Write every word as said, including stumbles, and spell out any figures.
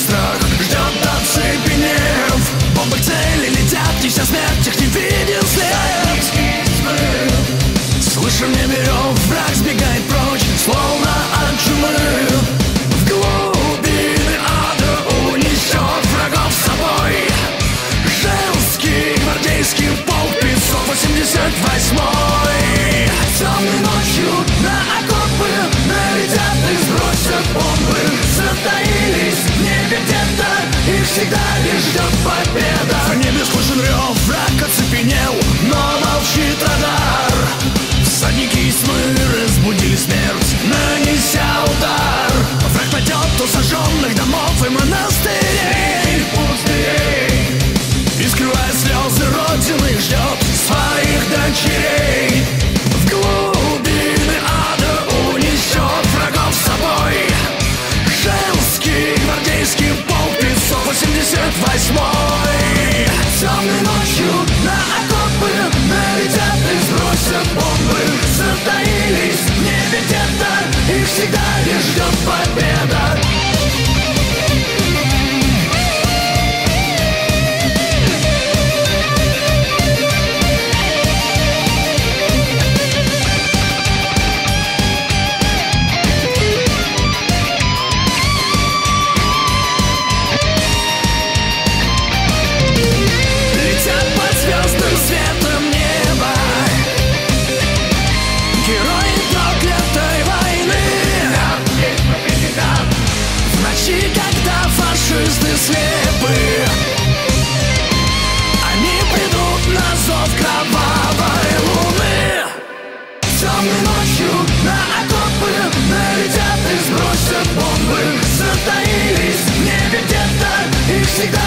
страх ждет, оцепенев. Бомбы к цели летят, неся смерть, их не виден след. Слышим небе рев, враг сбегает прочь, словно от чумы. В глубины ада унесет врагов с собой. Женский гвардейский полк пятьсот восемьдесят восьмой. Темной ночью на окопы налетят и сбросят бомбы. Затаились в небе где-то, их всегда лишь ждет победа. В небе слышен рев, враг оцепенел, но молчит радар. Всадники из тьмы разбудили смерть, нанеся удар. Враг пойдет у сожженных домов и монастырей, пустырей, и скрывая слезы родины, ждет своих дочерей. В глубины ада унесет врагов с собой. Женский гвардейский полк пятьсот восемьдесят восьмой. Темной ночью на окопы налетят и сбросят бомбы. Затаились в небе где-то, их всегда лишь ждет победа. Слепы, они придут на зов кровавой луны. Темной ночью на окопы налетят и сбросят бомбы. Затаились в небе где-то, их всегда